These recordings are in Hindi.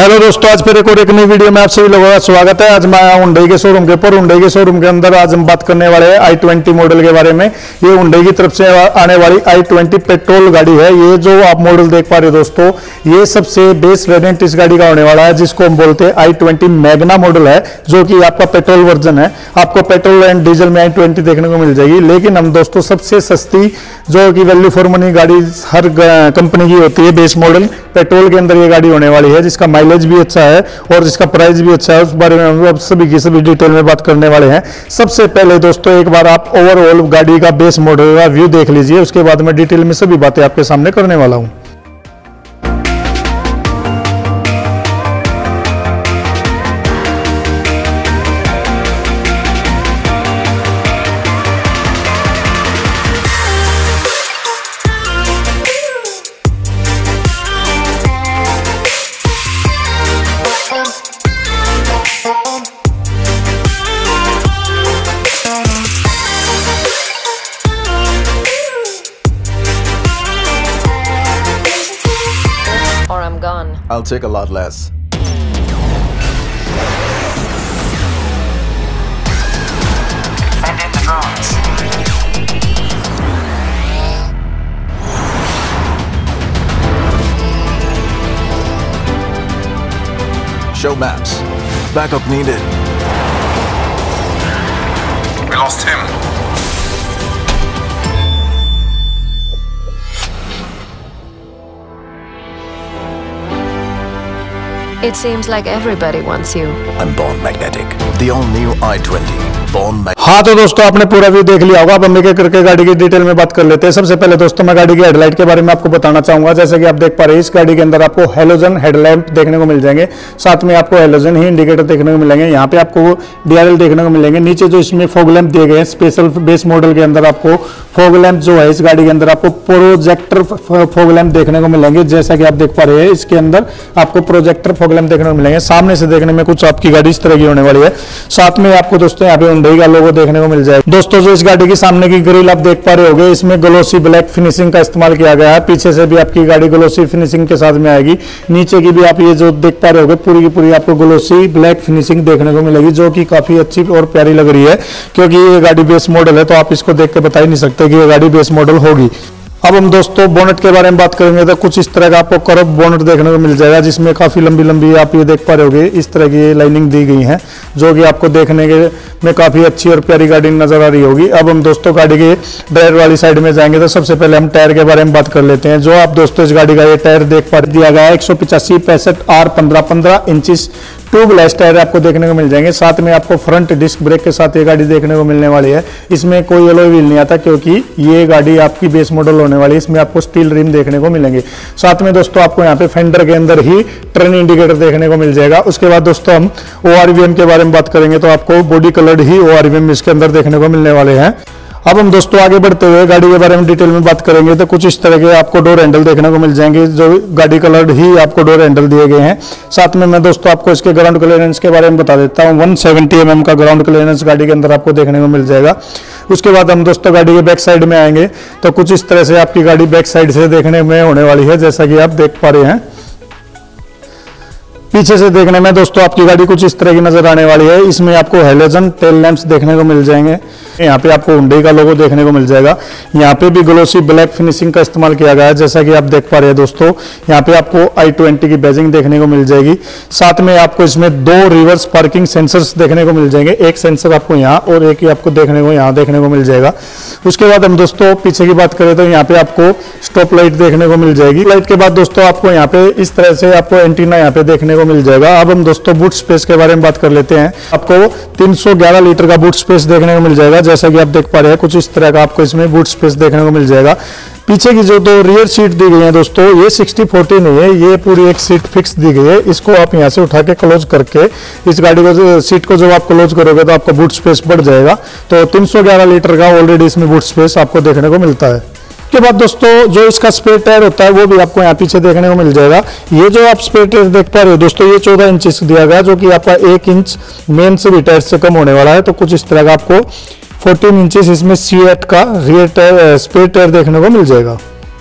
हेलो दोस्तों, आज फिर एक नई वीडियो में आप सभी लोगों का स्वागत है। आज मैं आया हुंडई के शोरूम के ऊपर। हुंडई के शोरूम के अंदर आज हम बात करने वाले हैं i20 मॉडल के बारे में। ये हुंडई की तरफ से आने वाली i20 पेट्रोल गाड़ी है। ये जो आप मॉडल देख पा रहे हो दोस्तों, ये सबसे बेस वेरिएंट इस गाड़ी का होने वाला है, जिसको हम बोलते हैं i20 मैग्ना मॉडल है, जो कि आपका पेट्रोल वर्जन है। आपको पेट्रोल एंड डीजल में i20 देखने को मिल जाएगी, लेकिन हम दोस्तों सबसे सस्ती जो कि वैल्यू फॉर मनी गाड़ी हर कंपनी की होती है, बेस मॉडल पेट्रोल के अंदर ये गाड़ी होने वाली है, जिसका माइलेज भी अच्छा है और जिसका प्राइस भी अच्छा है। उस बारे में हम अब सभी की सभी डिटेल में बात करने वाले हैं। सबसे पहले दोस्तों एक बार आप ओवरऑल गाड़ी का बेस मॉडल का व्यू देख लीजिए, उसके बाद मैं डिटेल में सभी बातें आपके सामने करने वाला हूं। I'll take a lot less. Send in the drones. Show maps. Backup needed. We lost him. It seems like everybody wants you. I'm born magnetic. The all-new i20. Born magnetic. हाँ तो दोस्तों, आपने पूरा व्यू देख लिया होगा। अब हम एक करके गाड़ी की डिटेल में बात कर लेते हैं। सबसे पहले दोस्तों मैं गाड़ी की हेडलाइट के बारे में आपको बताना चाहूंगा। जैसे कि आप देख पा रहे हैं, इस गाड़ी के अंदर आपको हेलोजन हेडलैम्प देखने को मिल जाएंगे, साथ में आपको हेलोजन ही इंडिकेटर देखने को मिलेंगे। यहाँ पे आपको DRL देखने को मिलेंगे। नीचे जो इसमें फॉग लैंप दिए गए हैं, स्पेशल बेस मॉडल के अंदर आपको फॉग लैंप जो है इस गाड़ी के अंदर आपको प्रोजेक्टर फॉग लैंप देखने को मिलेंगे। जैसा कि आप देख पा रहे हैं, इसके अंदर आपको प्रोजेक्टर फॉग लैंप देखने को मिलेंगे। सामने से देखने में कुछ आपकी गाड़ी इस तरह की होने वाली है। साथ में आपको दोस्तों यहाँ पे हुंडई का लोगो देखने को मिल जाएगा। दोस्तों जो इस गाड़ी की सामने की ग्रिल आप देख पा रहे होंगे, इसमें ग्लोसी ब्लैक फिनिशिंग का इस्तेमाल किया गया है। पीछे से भी आपकी गाड़ी ग्लोसी फिनिशिंग के साथ में आएगी। नीचे की भी आप ये जो देख पा रहे होंगे, पूरी की पूरी आपको ग्लोसी ब्लैक फिनिशिंग देखने को मिलेगी, जो कि काफी अच्छी और प्यारी लग रही है। क्योंकि ये गाड़ी बेस मॉडल है, तो आप इसको देख के बता ही नहीं सकते कि ये गाड़ी बेस मॉडल होगी। अब हम दोस्तों बोनट के बारे में बात करेंगे तो कुछ इस तरह का आपको कर्व बोनट देखने को मिल जाएगा, जिसमें काफी लंबी लंबी आप ये देख पा रहे होंगे, इस तरह की लाइनिंग दी गई है, जो कि आपको देखने के में काफी अच्छी और प्यारी गाड़ी नजर आ रही होगी। अब हम दोस्तों गाड़ी के ड्राइवर वाली साइड में जाएंगे तो सबसे पहले हम टायर के बारे में बात कर लेते हैं। जो आप दोस्तों इस गाड़ी का ये टायर देख पा दिया गया है 185/65 R15 इंचेस ट्यूबलेस टायर आपको देखने को मिल जाएंगे। साथ में आपको फ्रंट डिस्क ब्रेक के साथ ये गाड़ी देखने को मिलने वाली है। इसमें कोई एलॉय व्हील नहीं आता, क्योंकि ये गाड़ी आपकी बेस मॉडल होने वाली है। इसमें आपको स्टील रिम देखने को मिलेंगे। साथ में दोस्तों आपको यहाँ पे फेंडर के अंदर ही टर्न इंडिकेटर देखने को मिल जाएगा। उसके बाद दोस्तों हम ORVM के बारे में बात करेंगे तो आपको बॉडी कलर्ड ही ORVM इसके अंदर देखने को मिलने वाले हैं। अब हम दोस्तों आगे बढ़ते हुए गाड़ी के बारे में डिटेल में बात करेंगे तो कुछ इस तरह के आपको डोर हैंडल देखने को मिल जाएंगे, जो गाड़ी कलर्ड ही आपको डोर हैंडल दिए गए हैं। साथ में मैं दोस्तों आपको इसके ग्राउंड क्लियरेंस के बारे में बता देता हूं। 170 mm का ग्राउंड क्लियरेंस गाड़ी के अंदर आपको देखने को मिल जाएगा। उसके बाद हम दोस्तों गाड़ी के बैक साइड में आएंगे तो कुछ इस तरह से आपकी गाड़ी बैक साइड से देखने में होने वाली है, जैसा कि आप देख पा रहे हैं। पीछे से देखने में दोस्तों आपकी गाड़ी कुछ इस तरह की नजर आने वाली है। इसमें आपको हेलोजन टेल लैंप्स देखने को मिल जाएंगे। यहाँ पे आपको हुंडई का लोगो देखने को मिल जाएगा। यहाँ पे भी ग्लोसी ब्लैक फिनिशिंग का इस्तेमाल किया गया है, जैसा कि आप देख पा रहे हैं दोस्तों। यहाँ पे आपको i20 की बैजिंग देखने को मिल जाएगी। साथ में आपको इसमें 2 रिवर्स पार्किंग सेंसर्स देखने को मिल जाएंगे। एक सेंसर आपको यहाँ और एक ही आपको देखने को यहाँ देखने को मिल जाएगा। उसके बाद हम दोस्तों पीछे की बात करें तो यहाँ पे आपको स्टॉप लाइट देखने को मिल जाएगी। लाइट के बाद दोस्तों आपको यहाँ पे इस तरह से आपको एंटीना यहाँ पे देखने को मिल जाएगा। अब हम दोस्तों बूट स्पेस के बारे में बात कर लेते हैं। आपको 311 लीटर का बूट स्पेस देखने को मिल जाएगा, जैसा कि आप देख पा रहे हैं। कुछ इस तरह का आपको इसमें बूट स्पेस देखने को मिल जाएगा। पीछे की जो 2 रियर सीट दी गई है दोस्तों, ये 60/40 नहीं है, ये पूरी एक सीट फिक्स दी गई है। इसको आप यहाँ से उठा के क्लोज करके इस गाड़ी को सीट को जब आप क्लोज करोगे तो आपका बूट स्पेस बढ़ जाएगा। तो 311 लीटर का ऑलरेडी इसमें बूट स्पेस आपको देखने को मिलता है। के बाद दोस्तों जो इसका स्पेयर टायर होता है वो भी आपको यहाँ पीछे देखने को मिल जाएगा। ये जो आप स्पेयर टायर देख पा रहे हो दोस्तों, ये 14 इंच दिया गया, जो कि आपका 1 इंच मेन से भी टायर से कम होने वाला है। तो कुछ इस तरह का आपको 14 इंचेस इसमें C8 का रियर टायर स्पेयर टायर देखने को मिल जाएगा।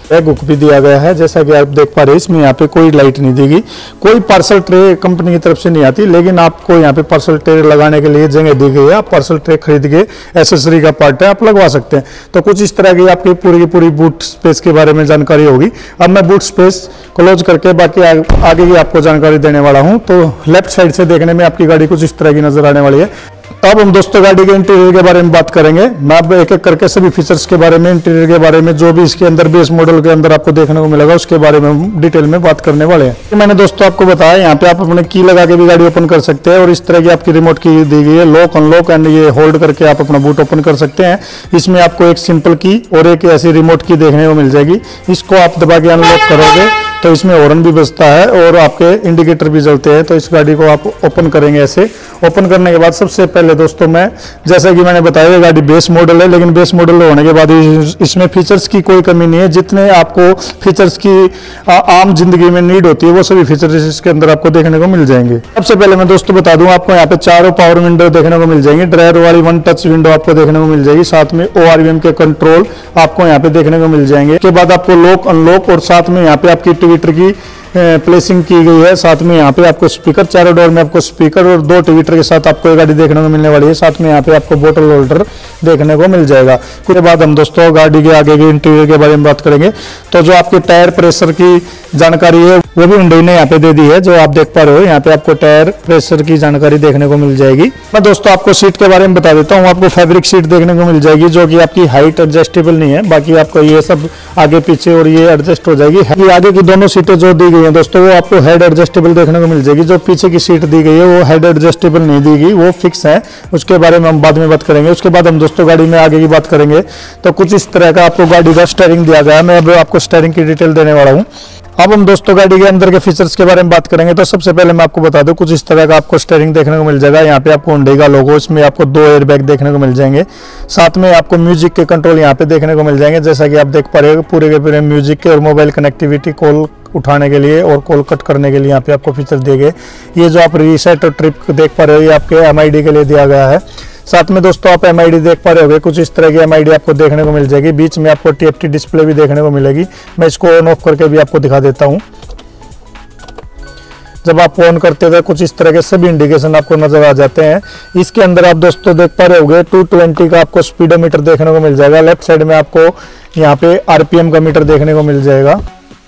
हुक भी दिया गया है, जैसा कि आप देख पा रहे हैं। इसमें यहाँ पे कोई लाइट नहीं देगी, कोई पार्सल ट्रे कंपनी की तरफ से नहीं आती, लेकिन आपको यहाँ पे पार्सल ट्रे लगाने के लिए जगह दी गई है। आप पार्सल ट्रे खरीद के एसेसरी का पार्ट है आप लगवा सकते हैं। तो कुछ इस तरह की आपकी पूरी बूट स्पेस के बारे में जानकारी होगी। अब मैं बूट स्पेस क्लोज करके बाकी आगे की आपको जानकारी देने वाला हूँ। तो लेफ्ट साइड से देखने में आपकी गाड़ी कुछ इस तरह की नजर आने वाली है। अब हम दोस्तों गाड़ी के इंटीरियर के बारे में बात करेंगे। मैं अब एक एक करके सभी फीचर्स के बारे में, इंटीरियर के बारे में, जो भी इसके अंदर बेस मॉडल के अंदर आपको देखने को मिलेगा उसके बारे में हम डिटेल में बात करने वाले हैं। तो मैंने दोस्तों आपको बताया यहाँ पे आप अपने की लगा के भी गाड़ी ओपन कर सकते हैं, और इस तरह की आपकी रिमोट की दी गई है, लॉक अनलॉक एंड ये होल्ड करके आप अपना बूट ओपन कर सकते हैं। इसमें आपको एक सिंपल की और एक ऐसी रिमोट की देखने को मिल जाएगी। इसको आप दबा के अनलॉक करोगे तो इसमें हॉर्न भी बजता है और आपके इंडिकेटर भी जलते हैं। तो इस गाड़ी को आप ओपन करेंगे ऐसे। ओपन करने के बाद सबसे पहले दोस्तों मैं, जैसा कि मैंने बताया, ये गाड़ी बेस मॉडल है, लेकिन बेस मॉडल होने के बाद इसमें फीचर्स की कोई कमी नहीं है। जितने आपको फीचर्स की आम जिंदगी में नीड होती है वो सभी फीचर्स इसके अंदर आपको देखने को मिल जाएंगे। सबसे पहले मैं दोस्तों बता दूं, आपको यहाँ पे चारों पावर विंडो देखने को मिल जाएंगी। ड्राइवर वाली 1 टच विंडो आपको देखने को मिल जाएगी, साथ में ORVM के कंट्रोल आपको यहाँ पे देखने को मिल जाएंगे। उसके बाद आपको लॉक अनलॉक, और साथ में यहाँ पे आपकी ट्विटर की प्लेसिंग की गई है। साथ में यहाँ पे आपको स्पीकर, चारों डोर में आपको स्पीकर और 2 ट्विटर के साथ आपको ये गाड़ी देखने को मिलने वाली है। साथ में यहाँ पे आपको बोतल होल्डर देखने को मिल जाएगा। उसके बाद हम दोस्तों गाड़ी के आगे के इंटीरियर के बारे में बात करेंगे। तो जो आपके टायर प्रेशर की जानकारी है वो भी हुंडई ने यहाँ पे दे दी है, जो आप देख पा रहे हो। यहाँ पे आपको टायर प्रेशर की जानकारी देखने को मिल जाएगी। मैं दोस्तों आपको सीट के बारे में बता देता हूँ। आपको फैब्रिक सीट देखने को मिल जाएगी, जो कि आपकी हाइट एडजस्टेबल नहीं है। बाकी आपको ये सब आगे पीछे और ये एडजस्ट हो जाएगी। आगे की दोनों सीटें जो दी गई है दोस्तों वो आपको हेड एडजस्टेबल देखने को मिल जाएगी। जो पीछे की सीट दी गई है वो हेड एडजस्टेबल नहीं दी गई, वो फिक्स है। उसके बारे में हम बाद में बात करेंगे। उसके बाद हम दोस्तों गाड़ी में आगे की बात करेंगे। तो कुछ इस तरह का आपको गाड़ी का स्टीयरिंग दिया गया है। मैं अब आपको स्टीयरिंग की डिटेल देने वाला हूँ। अब हम दोस्तों गाड़ी के अंदर के फीचर्स के बारे में बात करेंगे। तो सबसे पहले मैं आपको बता दूं, कुछ इस तरह का आपको स्टीयरिंग देखने को मिल जाएगा। यहाँ पे आपको हुंडई का लोगो, इसमें आपको 2 एयरबैग देखने को मिल जाएंगे। साथ में आपको म्यूजिक के कंट्रोल यहाँ पे देखने को मिल जाएंगे, जैसा कि आप देख पा रहे हो। पूरे के पूरे म्यूजिक के और मोबाइल कनेक्टिविटी, कॉल उठाने के लिए और कॉल कट करने के लिए यहाँ पे आपको फीचर दिए गए। ये जो आप रीसेट और ट्रिप देख पा रहे हो, ये आपके MID के लिए दिया गया है। साथ में दोस्तों आप MID देख पा रहे होंगे, कुछ इस तरह की MID आपको देखने को मिल जाएगी। बीच में आपको TFT डिस्प्ले भी देखने को मिलेगी। मैं इसको ऑन ऑफ करके भी आपको दिखा देता हूँ। जब आप ऑन करते थे कुछ इस तरह के सभी इंडिकेशन आपको नजर आ जाते हैं। इसके अंदर आप दोस्तों देख पा रहे होंगे 220 का आपको स्पीडोमीटर देखने को मिल जाएगा। लेफ्ट साइड में आपको यहाँ पे RPM का मीटर देखने को मिल जाएगा।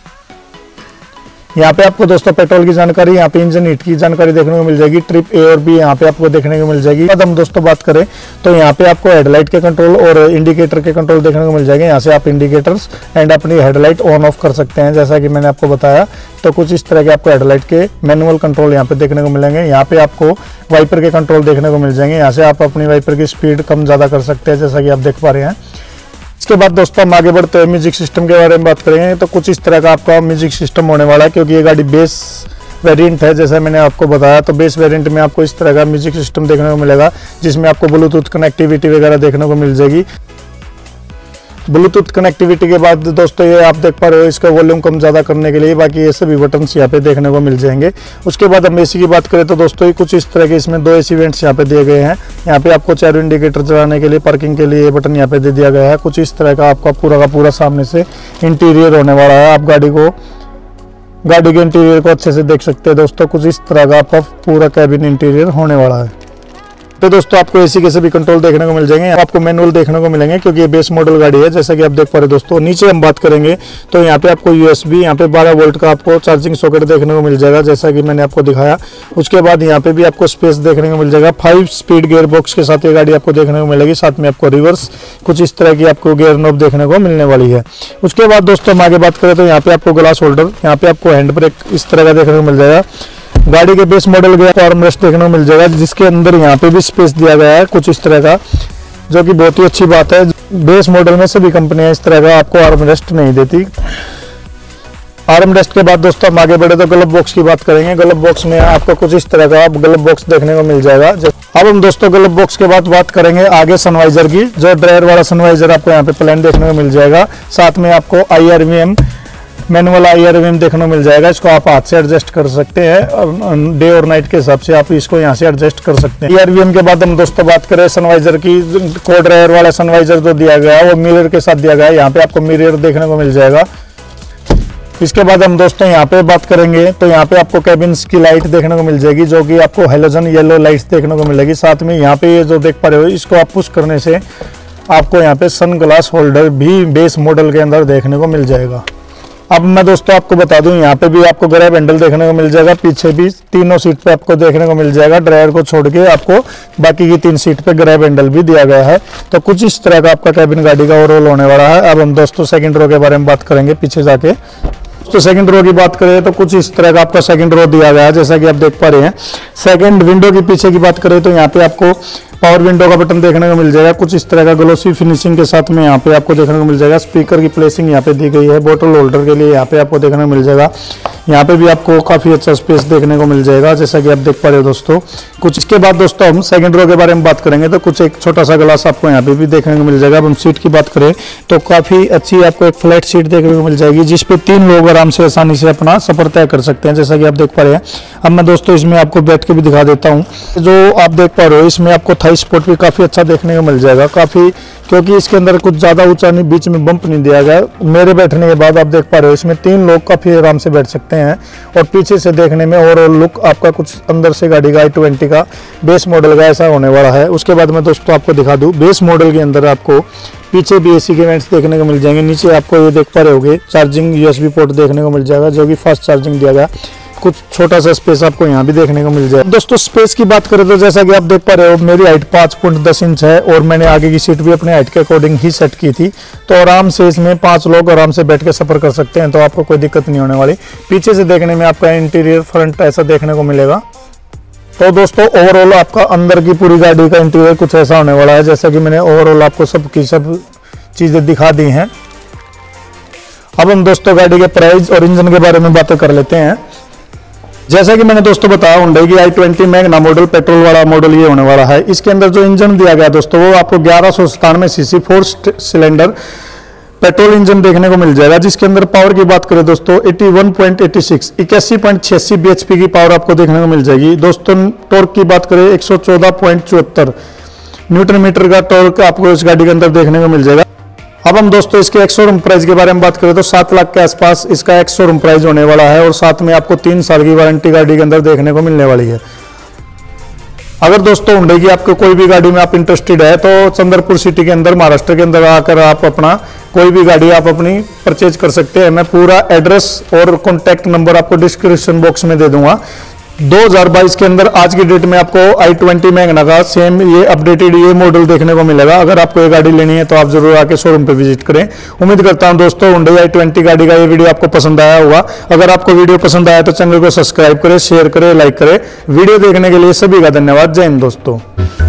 यहाँ पे आपको दोस्तों पेट्रोल की जानकारी, यहाँ पे इंजन हीट की जानकारी देखने को मिल जाएगी। ट्रिप A और B यहाँ पे आपको देखने को मिल जाएगी। अब हम दोस्तों बात करें तो यहाँ पे आपको हेडलाइट के कंट्रोल और इंडिकेटर के कंट्रोल देखने को मिल जाएंगे। यहाँ से आप इंडिकेटर्स एंड अपनी हेडलाइट ऑन ऑफ कर सकते हैं, जैसा कि मैंने आपको बताया। तो कुछ इस तरह के आपको हेडलाइट के मैनुअल कंट्रोल यहाँ पे देखने को मिलेंगे। यहाँ पे आपको वाइपर के कंट्रोल देखने को मिल जाएंगे। यहाँ से आप अपनी वाइपर की स्पीड कम ज़्यादा कर सकते हैं, जैसा कि आप देख पा रहे हैं। इसके बाद दोस्तों हम आगे बढ़ते हैं, म्यूजिक सिस्टम के बारे में बात करेंगे। तो कुछ इस तरह का आपका म्यूजिक सिस्टम होने वाला है, क्योंकि ये गाड़ी बेस वेरिएंट है, जैसा मैंने आपको बताया। तो बेस वेरिएंट में आपको इस तरह का म्यूजिक सिस्टम देखने को मिलेगा, जिसमें आपको ब्लूटूथ कनेक्टिविटी वगैरह देखने को मिल जाएगी। ब्लूटूथ कनेक्टिविटी के बाद दोस्तों ये आप देख पा रहे हो, इसका वॉल्यूम कम ज़्यादा करने के लिए बाकी ये सभी बटन्स यहाँ पे देखने को मिल जाएंगे। उसके बाद हम AC की बात करें तो दोस्तों ये कुछ इस तरह के इसमें 2 AC वेंट्स यहाँ पे दिए गए हैं। यहाँ पे आपको 4 इंडिकेटर चलाने के लिए, पार्किंग के लिए ये बटन यहाँ पे दे दिया गया है। कुछ इस तरह का आपका पूरा का पूरा सामने से इंटीरियर होने वाला है। आप गाड़ी के इंटीरियर को अच्छे से देख सकते हैं दोस्तों। कुछ इस तरह का आपका पूरा कैबिन इंटीरियर होने वाला है। तो दोस्तों आपको AC के सभी कंट्रोल देखने को मिल जाएंगे। आपको मैनुअल देखने को मिलेंगे, क्योंकि ये बेस मॉडल गाड़ी है, जैसा कि आप देख पा रहे दोस्तों। नीचे हम बात करेंगे तो यहाँ पे आपको USB, यहाँ पे 12 वोल्ट का आपको चार्जिंग सॉकेट देखने को मिल जाएगा, जैसा कि मैंने आपको दिखाया। उसके बाद यहाँ पे भी आपको स्पेस देखने को मिल जाएगा। 5 स्पीड गियर बॉक्स के साथ ये गाड़ी आपको देखने को मिलेगी। साथ में आपको रिवर्स कुछ इस तरह की आपको गियर नॉब देखने को मिलने वाली है। उसके बाद दोस्तों हम आगे बात करें तो यहाँ पे आपको ग्लास होल्डर, यहाँ पे आपको हैंड ब्रेक इस तरह का देखने को मिल जाएगा। गाड़ी के बेस मॉडल के आर्म रेस्ट देखने को मिल जाएगा, जिसके अंदर यहाँ पे भी स्पेस दिया गया है कुछ इस तरह का, जो कि बहुत ही अच्छी बात है। बेस मॉडल में सभी कंपनियां इस तरह का आपको आर्म रेस्ट नहीं देती। आर्म रेस्ट के बाद दोस्तों हम आगे बढ़े तो ग्लव बॉक्स की बात करेंगे। ग्लव बॉक्स में आपको कुछ इस तरह का ग्लव बॉक्स देखने को मिल जाएगा। अब हम दोस्तों ग्लव बॉक्स के बाद बात करेंगे आगे सनवाइजर की। जो ड्रायर वाला सनवाइजर आपको यहाँ पे प्लेन देखने को मिल जाएगा। साथ में आपको IRVM, मैनुअल IRVM देखने को मिल जाएगा। इसको आप हाथ से एडजस्ट कर सकते हैं, डे और नाइट के हिसाब से आप इसको यहाँ से एडजस्ट कर सकते हैं। IRVM के बाद हम दोस्तों बात करें सनवाइजर की। को ड्रायर वाला सनवाइजर जो दिया गया है वो मिरर के साथ दिया गया है। यहाँ पे आपको मिरर देखने को मिल जाएगा। इसके बाद हम दोस्तों यहाँ पे बात करेंगे तो यहाँ पे आपको कैबिन्स की लाइट देखने को मिल जाएगी, जो कि आपको हेलोजन येलो लाइट्स देखने को मिलेगी। साथ में यहाँ पे ये जो देख पा रहे हो, इसको आप पुश करने से आपको यहाँ पे सन ग्लास होल्डर भी बेस मॉडल के अंदर देखने को मिल जाएगा। अब मैं दोस्तों आपको बता दूं, यहाँ पे भी आपको ग्रैब हैंडल देखने को मिल जाएगा, पीछे भी तीनों सीट पे आपको देखने को मिल जाएगा। ड्राइवर को छोड़ के आपको बाकी की 3 सीट पे ग्रैब हैंडल भी दिया गया है। तो कुछ इस तरह का आपका कैबिन गाड़ी का ओवरऑल होने वाला है। अब हम दोस्तों सेकंड रो के बारे में बात करेंगे पीछे जाके। तो सेकंड रो की बात करें तो कुछ इस तरह का आपका सेकंड रो दिया गया है, जैसा कि आप देख पा रहे हैं। सेकंड विंडो की पीछे की बात करें तो यहाँ पे आपको पावर विंडो का बटन देखने को मिल जाएगा, कुछ इस तरह का ग्लोसी फिनिशिंग के साथ में यहाँ पे आपको देखने को मिल जाएगा। स्पीकर की प्लेसिंग यहाँ पे दी गई है, बोतल होल्डर के लिए यहाँ पे आपको देखने को मिल जाएगा। यहाँ पे भी आपको काफी अच्छा स्पेस देखने को मिल जाएगा, जैसा कि आप देख पा रहे हो दोस्तों। कुछ इसके बाद दोस्तों हम सेकंड रो के बारे में बात करेंगे तो कुछ एक छोटा सा ग्लास आपको यहाँ पे भी देखने को मिल जाएगा। अब हम सीट की बात करें तो काफी अच्छी आपको एक फ्लैट सीट देखने को मिल जाएगी, जिसपे 3 लोग आराम से आसानी से अपना सफर तय कर सकते हैं, जैसा कि आप देख पा रहे हैं। अब मैं दोस्तों इसमें आपको बैठ के भी दिखा देता हूँ। जो आप देख पा रहे हो, इसमें आपको थाई सपोर्ट भी काफी अच्छा देखने को मिल जाएगा, काफी, क्योंकि इसके अंदर कुछ ज्यादा ऊंचा नहीं, बीच में बम्प नहीं दिया गया। मेरे बैठने के बाद आप देख पा रहे हो इसमें 3 लोग काफी आराम से बैठ सकते हैं। और पीछे से देखने में ओवरऑल लुक आपका कुछ अंदर से गाड़ी का i20 का बेस मॉडल का ऐसा होने वाला है। उसके बाद मैं दोस्तों आपको दिखा दूं, बेस मॉडल के अंदर आपको पीछे भी एसी के वेंट्स देखने को मिल जाएंगे। नीचे आपको ये देख पा रहे होगे चार्जिंग USB पोर्ट देखने को मिल जाएगा, जो कि फास्ट चार्जिंग दिया गया। कुछ छोटा सा स्पेस आपको यहाँ भी देखने को मिल जाए। दोस्तों स्पेस की बात करें तो जैसा कि आप देख पा रहे हो, मेरी हाइट 5.10 इंच है और मैंने आगे की सीट भी अपने हाइट के अकॉर्डिंग ही सेट की थी। तो आराम से इसमें 5 लोग आराम से बैठ के सफर कर सकते हैं, तो आपको कोई दिक्कत नहीं होने वाली। पीछे से देखने में आपका इंटीरियर फ्रंट ऐसा देखने को मिलेगा। तो दोस्तों ओवरऑल आपका अंदर की पूरी गाड़ी का इंटीरियर कुछ ऐसा होने वाला है, जैसा कि मैंने ओवरऑल आपको सब चीजें दिखा दी हैं। अब हम दोस्तों गाड़ी के प्राइस और इंजन के बारे में बातें कर लेते हैं। जैसा कि मैंने दोस्तों बताया, हुंडई की i20 मैग्ना मॉडल पेट्रोल वाला मॉडल ये होने वाला है। इसके अंदर जो इंजन दिया गया दोस्तों, वो आपको 1197 सीसी 4 सिलेंडर पेट्रोल इंजन देखने को मिल जाएगा, जिसके अंदर पावर की बात करें दोस्तों 81.86 bhp की पावर आपको देखने को मिल जाएगी। दोस्तों टॉर्क की बात करें 114.74 न्यूटन मीटर का टॉर्क आपको इस गाड़ी के अंदर देखने को मिल जाएगा। अब हम दोस्तों इसके एक्स शोरूम प्राइस के बारे में बात करें तो 7 लाख के आसपास इसका एक्स शोरूम प्राइस होने वाला है, और साथ में आपको 3 साल की वारंटी गाड़ी के अंदर देखने को मिलने वाली है। अगर दोस्तों हुंडई की आपको कोई भी गाड़ी में आप इंटरेस्टेड है तो चंद्रपुर सिटी के अंदर, महाराष्ट्र के अंदर आकर आप अपना कोई भी गाड़ी आप अपनी परचेज कर सकते हैं। मैं पूरा एड्रेस और कॉन्टैक्ट नंबर आपको डिस्क्रिप्शन बॉक्स में दे दूंगा। 2022 के अंदर आज की डेट में आपको i20 मैग्ना का सेम ये अपडेटेड ये मॉडल देखने को मिलेगा। अगर आपको ये गाड़ी लेनी है तो आप जरूर आके शोरूम पे विजिट करें। उम्मीद करता हूं दोस्तों हुंडई i20 गाड़ी का ये वीडियो आपको पसंद आया होगा। अगर आपको वीडियो पसंद आया तो चैनल को सब्सक्राइब करें, शेयर करें, लाइक करें। वीडियो देखने के लिए सभी का धन्यवाद। जय हिंद दोस्तों।